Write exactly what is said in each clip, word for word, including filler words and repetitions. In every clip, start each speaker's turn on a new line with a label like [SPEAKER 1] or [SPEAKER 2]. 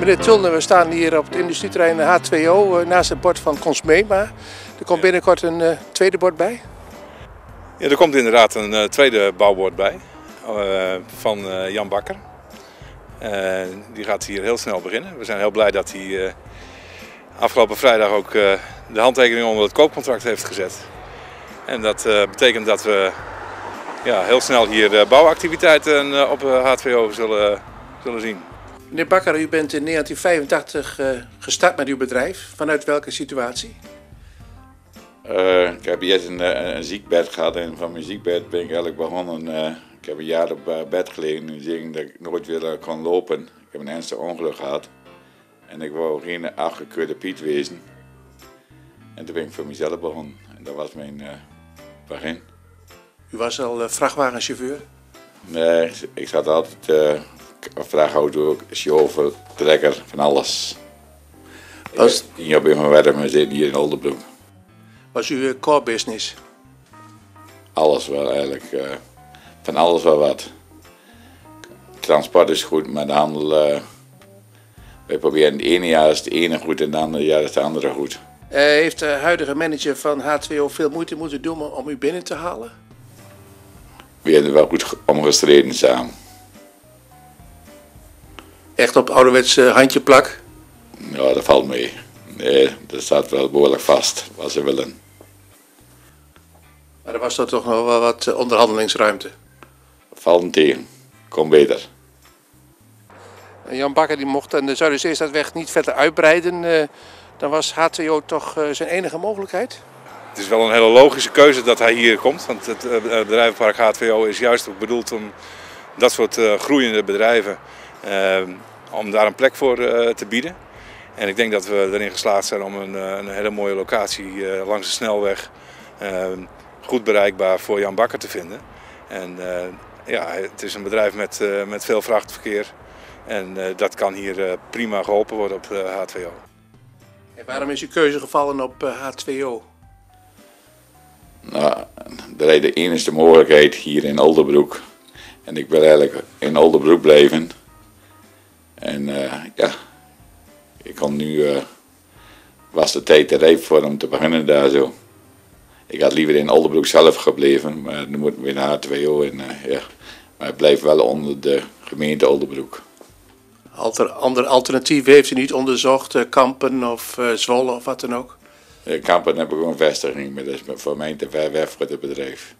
[SPEAKER 1] Meneer Tulner, we staan hier op het industrieterrein H twee O naast het bord van Consmema. Er komt binnenkort een uh, tweede bord bij.
[SPEAKER 2] Ja, er komt inderdaad een uh, tweede bouwbord bij uh, van uh, Jan Bakker. Uh, die gaat hier heel snel beginnen. We zijn heel blij dat hij uh, afgelopen vrijdag ook uh, de handtekening onder het koopcontract heeft gezet. En dat uh, betekent dat we ja, heel snel hier uh, bouwactiviteiten uh, op uh, H twee O zullen, zullen zien.
[SPEAKER 1] Meneer Bakker, u bent in negentien vijfentachtig uh, gestart met uw bedrijf. Vanuit welke situatie?
[SPEAKER 3] Uh, ik heb eerst een, een, een ziekbed gehad en van mijn ziekbed ben ik eigenlijk begonnen. Uh, ik heb een jaar op uh, bed gelegen en zeggen dat ik nooit weer uh, kon lopen. Ik heb een ernstig ongeluk gehad en ik wou geen afgekeurde Piet wezen. En toen ben ik voor mezelf begonnen en dat was mijn uh, begin.
[SPEAKER 1] U was al uh, vrachtwagenchauffeur?
[SPEAKER 3] Nee, ik zat altijd uh, vrachtauto, chauffeur, trekker, van alles. Was... Ik heb tien jaar bij mijn werk, maar zit hier in Oldebroek.
[SPEAKER 1] Was uw uh, core business?
[SPEAKER 3] Alles wel eigenlijk, uh, van alles wel wat. Transport is goed, maar de handel, uh, wij proberen het ene jaar is het ene goed en het andere jaar is het andere goed.
[SPEAKER 1] Uh, heeft de huidige manager van H twee O veel moeite moeten doen om u binnen te halen?
[SPEAKER 3] We hebben wel goed omgestreden samen.
[SPEAKER 1] Echt op ouderwets uh, handje plak?
[SPEAKER 3] Ja, dat valt mee. Nee, dat staat wel behoorlijk vast, wat ze willen.
[SPEAKER 1] Maar er was toch nog wel wat uh, onderhandelingsruimte?
[SPEAKER 3] Valt hem tegen. Kom beter.
[SPEAKER 1] Jan Bakker die mocht aan de Zuiderzeestadweg niet verder uitbreiden. Uh, dan was H twee O toch uh, zijn enige mogelijkheid?
[SPEAKER 2] Het is wel een hele logische keuze dat hij hier komt. Want het uh, bedrijvenpark H twee O is juist ook bedoeld om dat soort uh, groeiende bedrijven, uh, om daar een plek voor uh, te bieden. En ik denk dat we erin geslaagd zijn om een, een hele mooie locatie uh, langs de snelweg uh, goed bereikbaar voor Jan Bakker te vinden. En uh, ja, het is een bedrijf met, uh, met veel vrachtverkeer en uh, dat kan hier uh, prima geholpen worden op uh, H twee O.
[SPEAKER 1] En waarom is uw keuze gevallen op uh, H twee O?
[SPEAKER 3] Nou, dat is de enige mogelijkheid hier in Oldebroek. En ik wil eigenlijk in Oldebroek blijven. En uh, ja, ik kon nu, uh, was de tijd te rijp voor om te beginnen daar zo. Ik had liever in Oldebroek zelf gebleven, maar nu moeten we naar H twee O en uh, ja. Maar het blijft wel onder de gemeente Oldebroek.
[SPEAKER 1] Alter, andere alternatieven heeft u niet onderzocht, uh, Kampen of uh, Zwolle of wat dan ook?
[SPEAKER 3] In Kampen heb ik ook een vestiging, maar dat is voor mij te ver weg voor het bedrijf.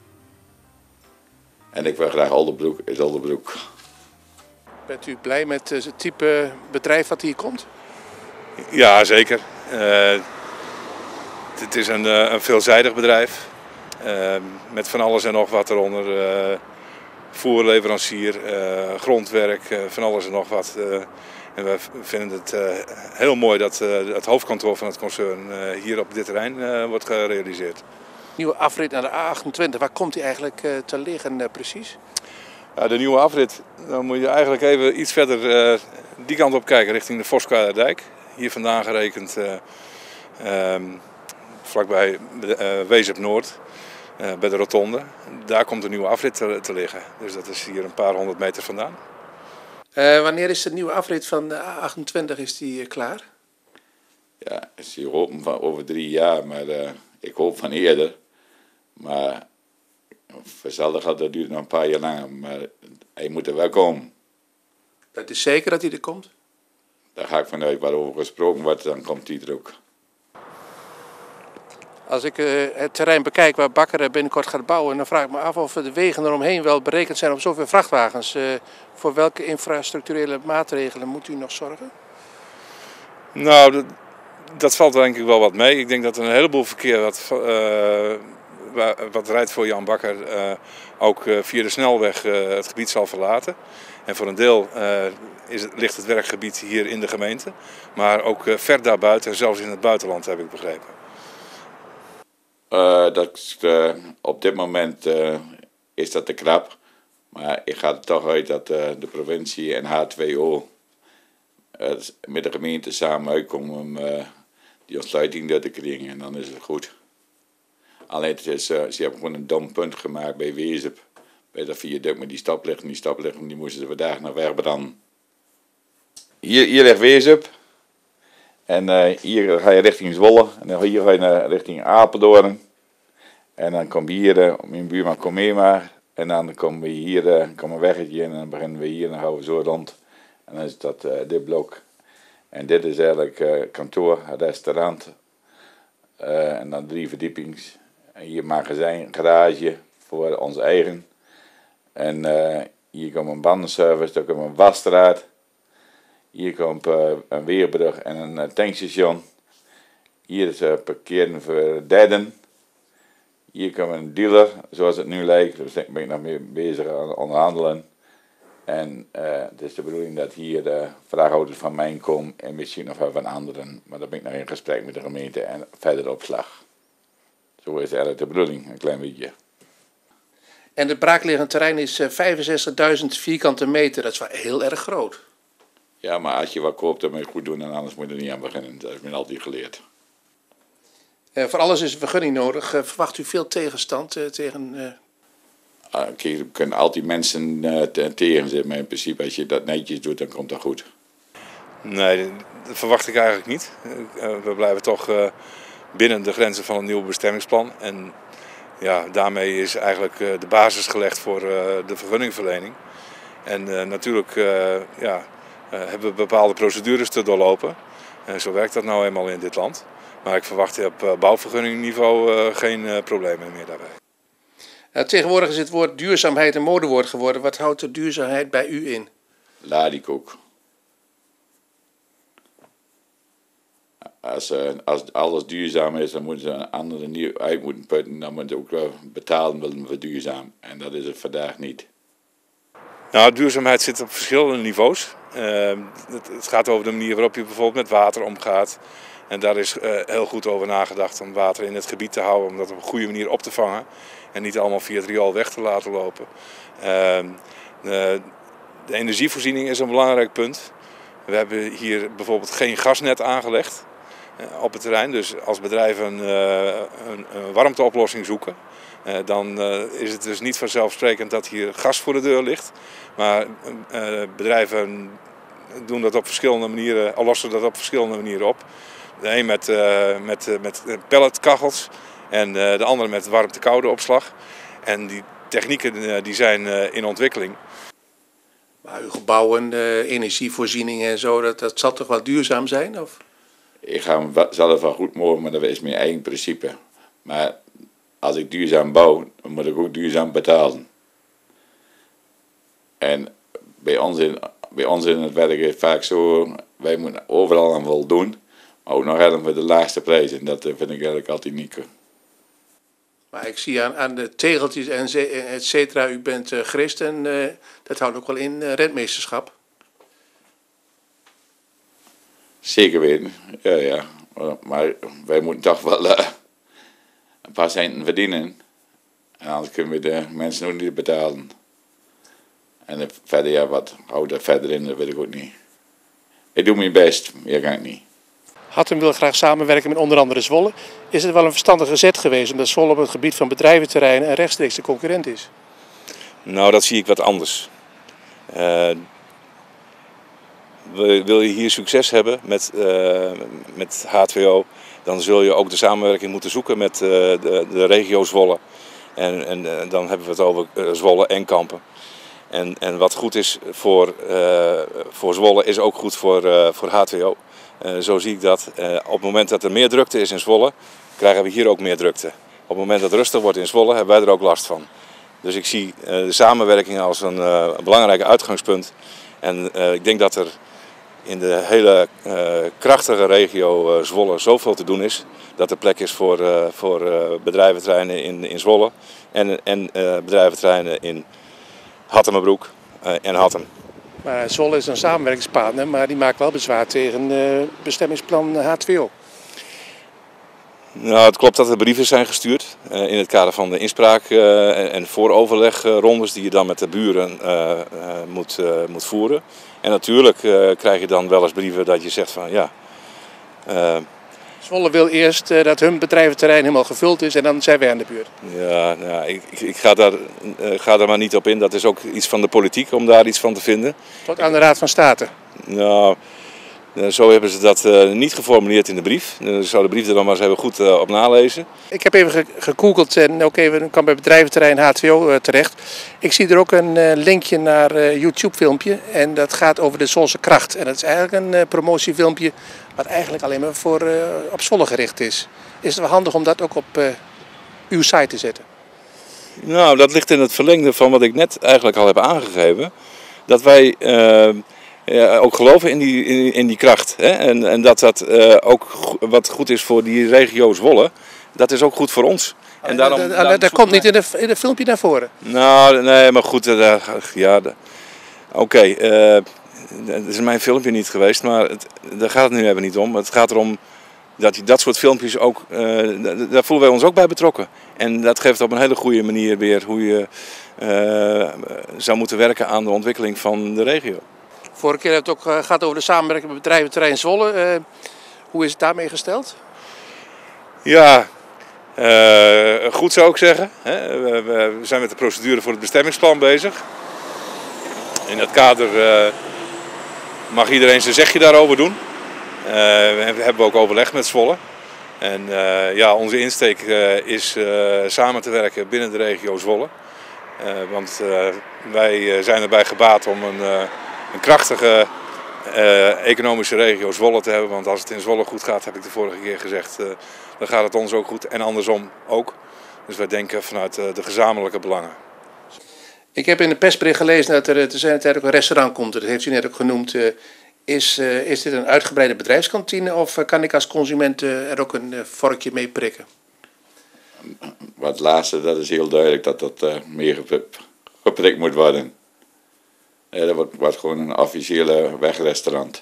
[SPEAKER 3] En ik wil graag Oldebroek, is Oldebroek.
[SPEAKER 1] Bent u blij met het type bedrijf wat hier komt?
[SPEAKER 2] Ja, zeker. Uh, het is een, uh, een veelzijdig bedrijf. Uh, met van alles en nog wat eronder. Uh, voerleverancier, uh, grondwerk, uh, van alles en nog wat. Uh, en we vinden het uh, heel mooi dat uh, het hoofdkantoor van het concern uh, hier op dit terrein uh, wordt gerealiseerd.
[SPEAKER 1] Nieuwe afrit naar de A achtentwintig, waar komt die eigenlijk uh, te liggen uh, precies?
[SPEAKER 2] Ja, de nieuwe afrit, dan moet je eigenlijk even iets verder uh, die kant op kijken, richting de Voskuilerdijk. Hier vandaan gerekend, uh, um, vlakbij uh, Wezep Noord, uh, bij de rotonde. Daar komt de nieuwe afrit te, te liggen. Dus dat is hier een paar honderd meter vandaan.
[SPEAKER 1] Uh, wanneer is de nieuwe afrit van de A achtentwintig is die, uh, klaar?
[SPEAKER 3] Ja, is hier open van over drie jaar, maar uh, ik hoop van eerder. Maar vanzelfs gaat dat duurt nog een paar jaar langer, maar hij moet er wel komen.
[SPEAKER 1] Dat is zeker dat hij er komt?
[SPEAKER 3] Daar ga ik vanuit, waarover gesproken wordt, dan komt hij er ook.
[SPEAKER 1] Als ik uh, het terrein bekijk waar Bakker binnenkort gaat bouwen, dan vraag ik me af of de wegen eromheen wel berekend zijn op zoveel vrachtwagens. Uh, voor welke infrastructurele maatregelen moet u nog zorgen?
[SPEAKER 2] Nou, dat, dat valt denk ik wel wat mee. Ik denk dat er een heleboel verkeer wat, uh, wat rijdt voor Jan Bakker uh, ook uh, via de snelweg uh, het gebied zal verlaten. En voor een deel uh, is het, ligt het werkgebied hier in de gemeente, maar ook uh, ver daarbuiten en zelfs in het buitenland, heb ik begrepen.
[SPEAKER 3] Uh, dat, uh, op dit moment uh, is dat te krap, maar ik ga er toch uit dat uh, de provincie en H twee O uh, met de gemeente samen uitkomen om uh, die ontsluiting door te krijgen en dan is het goed. Alleen het is, uh, ze hebben gewoon een dom punt gemaakt bij Wezep, bij dat viaduct met die stoplichten. Die stoplichten die moesten ze vandaag nog wegbranden. hier, hier ligt Weesup. En uh, hier ga je richting Zwolle. En dan hier ga je naar, richting Apeldoorn. En dan kom je hier, uh, mijn buurman kom mee maar. En dan komen we hier, uh, komen we weggetje in en dan beginnen we hier en dan gaan we zo rond. En dan is dat uh, dit blok. En dit is eigenlijk uh, kantoor, restaurant. Uh, en dan drie verdiepings. En hier magazijn, garage voor ons eigen. En uh, hier komt een bandenservice, daar komt een wasstraat. Hier komt uh, een weerbrug en een uh, tankstation. Hier is uh, parkeren voor derden. Hier komt een dealer, zoals het nu lijkt. Daar ben ik nog mee bezig aan onderhandelen. En uh, het is de bedoeling dat hier de vraaghouders van mij komen en misschien nog wel van anderen. Maar dan ben ik nog in gesprek met de gemeente en verder opslag. Zo is eigenlijk de bedoeling, een klein beetje.
[SPEAKER 1] En het braakliggend terrein is vijfenzestigduizend vierkante meter. Dat is wel heel erg groot.
[SPEAKER 3] Ja, maar als je wat koopt, dan moet je het goed doen en anders moet je er niet aan beginnen. Dat heb ik me altijd geleerd.
[SPEAKER 1] Uh, voor alles is een vergunning nodig. Uh, verwacht u veel tegenstand uh, tegen... Uh...
[SPEAKER 3] Uh, kijk, er kunnen altijd mensen uh, tegen zitten, maar in principe als je dat netjes doet, dan komt dat goed.
[SPEAKER 2] Nee, dat verwacht ik eigenlijk niet. Uh, we blijven toch uh, binnen de grenzen van het nieuwe bestemmingsplan. En ja, daarmee is eigenlijk uh, de basis gelegd voor uh, de vergunningverlening. En uh, natuurlijk uh, ja, uh, hebben we bepaalde procedures te doorlopen. Uh, zo werkt dat nou eenmaal in dit land. Maar ik verwacht op uh, bouwvergunningniveau uh, geen uh, problemen meer daarbij.
[SPEAKER 1] Uh, tegenwoordig is het woord duurzaamheid een modewoord geworden. Wat houdt de duurzaamheid bij u in?
[SPEAKER 3] Ladikoek. Als, uh, als alles duurzaam is, dan moeten ze anderen niet uit moeten putten. Dan moeten ze ook wel betalen willen voor duurzaam. En dat is het vandaag niet.
[SPEAKER 2] Nou, duurzaamheid zit op verschillende niveaus. Uh, het, het gaat over de manier waarop je bijvoorbeeld met water omgaat. En daar is uh, heel goed over nagedacht om water in het gebied te houden, om dat op een goede manier op te vangen. En niet allemaal via het riool weg te laten lopen. Uh, de, de energievoorziening is een belangrijk punt. We hebben hier bijvoorbeeld geen gasnet aangelegd uh, op het terrein. Dus als bedrijven uh, een, een warmteoplossing zoeken, uh, dan uh, is het dus niet vanzelfsprekend dat hier gas voor de deur ligt. Maar uh, bedrijven doen dat op verschillende manieren, lossen dat op verschillende manieren op. De een met, uh, met, uh, met pelletkachels en uh, de andere met warmte-koude opslag. En die technieken uh, die zijn uh, in ontwikkeling.
[SPEAKER 1] Maar uw gebouwen, uh, energievoorziening en zo, dat, dat zal toch wel duurzaam zijn? Of?
[SPEAKER 3] Ik ga hem zelf wel goed mogelijk, maar dat is mijn eigen principe. Maar als ik duurzaam bouw, dan moet ik ook duurzaam betalen. En bij ons in, bij ons in het werk is het vaak zo, wij moeten overal aan voldoen. Maar ook nog helemaal voor de laagste prijs. En dat vind ik eigenlijk altijd niet goed.
[SPEAKER 1] Maar ik zie aan, aan de tegeltjes en et cetera, u bent uh, christen. Uh, dat houdt ook wel in uh, rentmeesterschap.
[SPEAKER 3] Zeker weten, ja, ja. Maar wij moeten toch wel uh, een paar centen verdienen. En anders kunnen we de mensen ook niet betalen. En verder, ja, wat houdt er verder in, dat weet ik ook niet. Ik doe mijn best, meer kan ik niet.
[SPEAKER 1] Hattem wil graag samenwerken met onder andere Zwolle. Is het wel een verstandige zet geweest omdat Zwolle op het gebied van bedrijventerreinen een rechtstreeks de concurrent is?
[SPEAKER 2] Nou, dat zie ik wat anders. Uh, wil je hier succes hebben met, uh, met H twee O, dan zul je ook de samenwerking moeten zoeken met uh, de, de regio Zwolle. En, en uh, dan hebben we het over uh, Zwolle en Kampen. En, en wat goed is voor, uh, voor Zwolle is ook goed voor, uh, voor H twee O. Uh, zo zie ik dat. Uh, op het moment dat er meer drukte is in Zwolle, krijgen we hier ook meer drukte. Op het moment dat het rustig wordt in Zwolle, hebben wij er ook last van. Dus ik zie uh, de samenwerking als een, uh, een belangrijk uitgangspunt. En uh, ik denk dat er in de hele uh, krachtige regio uh, Zwolle zoveel te doen is, dat er plek is voor, uh, voor uh, bedrijventerreinen in, in Zwolle en, en uh, bedrijventerreinen in Hattemerbroek uh, en Hattem.
[SPEAKER 1] Maar Zwolle is een samenwerkingspartner, maar die maakt wel bezwaar tegen uh, bestemmingsplan H twee O.
[SPEAKER 2] Nou, het klopt dat er brieven zijn gestuurd uh, in het kader van de inspraak uh, en, en vooroverlegrondes die je dan met de buren uh, uh, moet, uh, moet voeren. En natuurlijk uh, krijg je dan wel eens brieven dat je zegt van ja... Uh,
[SPEAKER 1] Zwolle wil eerst uh, dat hun bedrijventerrein helemaal gevuld is en dan zijn wij aan de beurt.
[SPEAKER 2] Ja, nou, ik, ik ga, daar, uh, ga daar maar niet op in. Dat is ook iets van de politiek om daar iets van te vinden.
[SPEAKER 1] Tot aan de Raad van State.
[SPEAKER 2] Nou, zo hebben ze dat uh, niet geformuleerd in de brief. Uh, zou de brief er dan maar eens even goed uh, op nalezen.
[SPEAKER 1] Ik heb even ge gegoogeld en ook even kwam bij bedrijventerrein H twee O uh, terecht. Ik zie er ook een uh, linkje naar een uh, YouTube filmpje en dat gaat over de Zwolse kracht. En dat is eigenlijk een uh, promotiefilmpje wat eigenlijk alleen maar voor, uh, op Zwolle gericht is. Is het wel handig om dat ook op uh, uw site te zetten?
[SPEAKER 2] Nou, dat ligt in het verlengde van wat ik net eigenlijk al heb aangegeven. Dat wij uh, ja, ook geloven in die, in, in die kracht. Hè? En, en dat dat uh, ook go wat goed is voor die regio Zwolle, dat is ook goed voor ons. En daarom,
[SPEAKER 1] dat
[SPEAKER 2] daarom
[SPEAKER 1] dat komt niet in het in de filmpje naar voren.
[SPEAKER 2] Nou, nee, maar goed. Uh, ja, Oké, okay, uh, dat is mijn filmpje niet geweest, maar het, daar gaat het nu even niet om. Het gaat erom dat dat soort filmpjes ook, uh, daar voelen wij ons ook bij betrokken. En dat geeft op een hele goede manier weer hoe je uh, zou moeten werken aan de ontwikkeling van de regio.
[SPEAKER 1] Vorige keer hebben we het ook gehad over de samenwerking met bedrijventerrein Zwolle. Uh, hoe is het daarmee gesteld?
[SPEAKER 2] Ja, uh, goed zou ik zeggen. Hè. We, we zijn met de procedure voor het bestemmingsplan bezig. In dat kader uh, mag iedereen zijn zegje daarover doen. Uh, we hebben ook overleg met Zwolle. En uh, ja, onze insteek uh, is uh, samen te werken binnen de regio Zwolle. Uh, want uh, wij zijn erbij gebaat om een, uh, een krachtige uh, economische regio Zwolle te hebben. Want als het in Zwolle goed gaat, heb ik de vorige keer gezegd, uh, dan gaat het ons ook goed. En andersom ook. Dus wij denken vanuit uh, de gezamenlijke belangen.
[SPEAKER 1] Ik heb in de persbericht gelezen dat er te zijn tijd ook een restaurant komt. Dat heeft u net ook genoemd. Uh, Is, uh, is dit een uitgebreide bedrijfskantine of uh, kan ik als consument uh, er ook een uh, vorkje mee prikken?
[SPEAKER 3] Wat laatste, dat is heel duidelijk dat dat uh, meer geprikt moet worden. Ja, dat wordt, wordt gewoon een officiële wegrestaurant.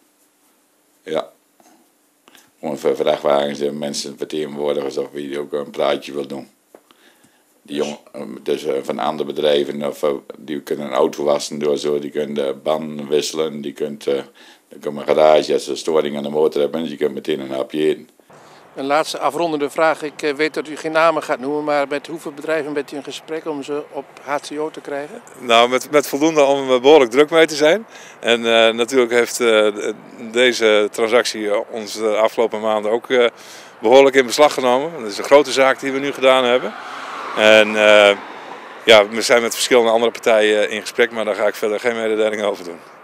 [SPEAKER 3] Ja. Gewoon voor vrachtwagens en mensen, vertegenwoordigers of wie ook een praatje wil doen. Die jongen, dus uh, van andere bedrijven, of, uh, die kunnen een auto wassen door zo, die kunnen de banden wisselen, die kunt, uh, dan komt een garage als ze storing aan de motor hebben, dus je kunt meteen een hapje eten.
[SPEAKER 1] Een laatste afrondende vraag, ik uh, weet dat u geen namen gaat noemen, maar met hoeveel bedrijven bent u in gesprek om ze op H twee O te krijgen?
[SPEAKER 2] Nou, met, met voldoende om er behoorlijk druk mee te zijn. En uh, natuurlijk heeft uh, deze transactie ons de afgelopen maanden ook uh, behoorlijk in beslag genomen. Dat is een grote zaak die we nu gedaan hebben. En uh, ja, we zijn met verschillende andere partijen in gesprek, maar daar ga ik verder geen mededelingen over doen.